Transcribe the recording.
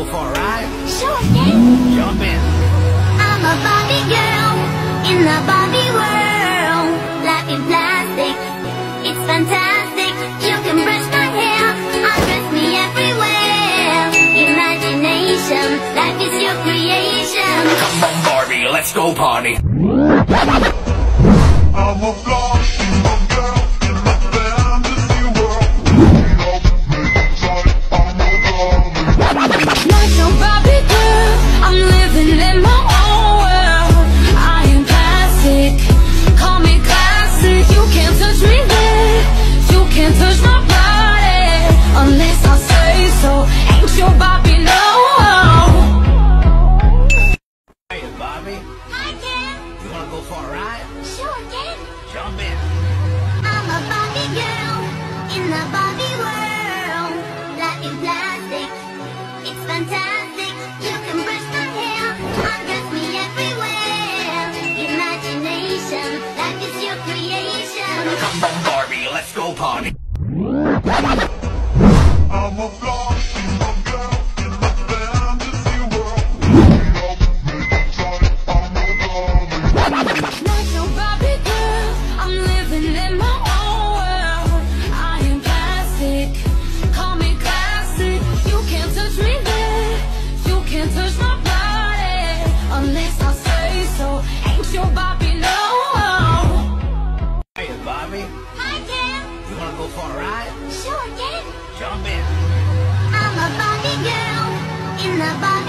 go for a ride? Sure thing. Jump in. I'm a Barbie girl in the Barbie world. Life in plastic, it's fantastic. You can brush my hair, undress me everywhere. Imagination, life is your creation. Come on, Barbie, let's go party. I'm a flashing girl in my fantasy world. I'm a Barbie. Like a Barbie girl, I'm living in my own world. I am classic, call me classic. You can't touch me there, you can't touch my body unless I say so. Ain't your Barbie, no. Hey, Barbie, Hi, Ken. you wanna go for a ride? Sure, Ken. Jump in. I'm a Barbie girl in the Barbie world. Life in plastic, it's fantastic. You can brush my hair, undress me everywhere. Imagination, life is your creation. Come on, Barbie, let's go party. I'm a flashing girl in my fantasy world. I'm a Barbie. Like a Barbie girl, I'm living in my own world. I am classic, call me classic. You can't touch me there, you can't touch my body unless I say so. Ain't your Barbie, no. Hey, Barbie, Hi, Ken. you wanna go for a ride? Sure, Ken. Jump in. I'm a Barbie girl in the Barbie